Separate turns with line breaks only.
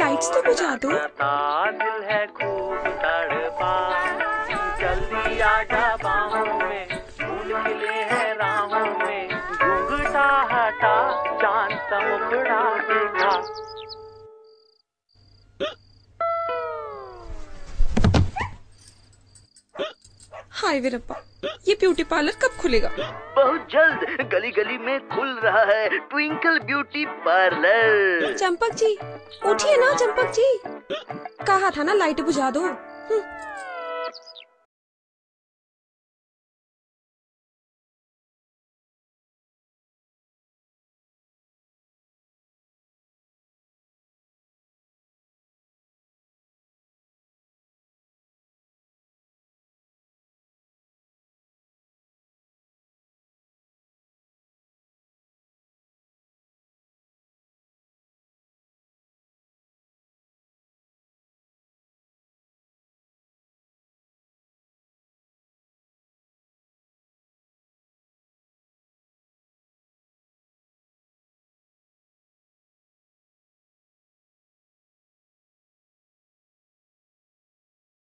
Lights तो बुझा दो।
दिल है खूब तड़पा, जल्दी आजा बाहों में, फूल खिले हैं राहों में, घूंघटा हटा, चांद सा मुखड़ा देखा।
हाय वीरप्पा, ये ब्यूटी पार्लर कब खुलेगा?
बहुत जल्द गली गली में खुल रहा है Twinkle beauty parlour.
Champak ji उठिए ना, चंपक जी, कहा था ना लाइट बुझा दो।